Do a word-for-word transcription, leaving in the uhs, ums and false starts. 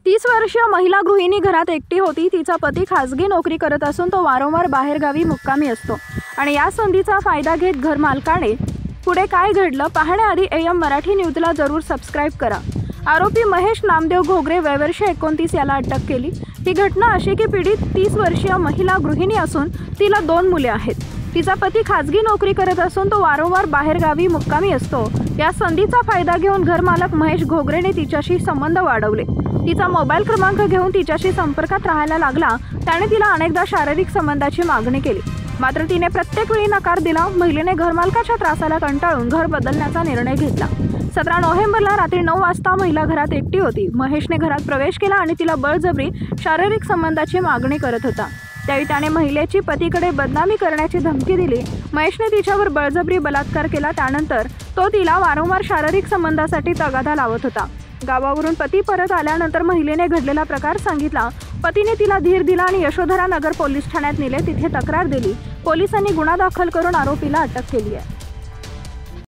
तीस वर्षीय महिला गृहिणी घरात एकटी होती। तिचा पती खासगी नोकरी करत असून तो वारंवार बाहेरगावी मुक्कामी असतो आणि या संधीचा फायदा घेत घरमालकाने पुढे काय घडलं पाहण्याआधी एम मराठी न्यूजला जरूर सबस्क्राईब करा। आरोपी महेश नामदेव घोगरे वयवर्ष एकोणतीस याला अटक केली। ही घटना अशी की पीडित तीस वर्षीय महिला गृहिणी असून तिला दोन मुले आहेत। तिचा पती खासगी नोकरी करत असून तो वारंवार बाहेरगावी मुक्कामी असतो। या संधीचा फायदा घेऊन घरमालक महेश घोगरेने तिच्याशी संबंध वाढवले। तिचा मोबाईल क्रमांक घेऊन तिच्याशी संपर्कात राहायला लागला। त्याने तिला अनेकदा शारीरिक संबंधाची मागणी केली, मात्र तिने प्रत्येक वेळी नकार दिला। महिलेने घरमालकाच्या त्रासाला कंटाळून घर बदलण्याचा निर्णय घेतला। सतरा नोव्हेंबरला रात्री नऊ वाजता महिला घरात एकटी होती। महेशने घरात प्रवेश केला आणि तिला बळजबरी शारीरिक संबंधाची मागणी करत होता। त्यावेळी त्याने महिलेची पतीकडे बदनामी करण्याची धमकी दिली। महेशने तिच्यावर बळजबरी बलात्कार केला। त्यानंतर तो तिला वारंवार शारीरिक संबंधासाठी तगादा लावत होता। गावावरून पती परत आल्यानंतर महिलेने घडलेला प्रकार सांगितला। पतीने तिला धीर दिला आणि यशोधरा नगर पोलीस ठाण्यात नेले। तिथे तक्रार दिली। पोलिसांनी गुन्हा दाखल करून आरोपीला अटक केली आहे।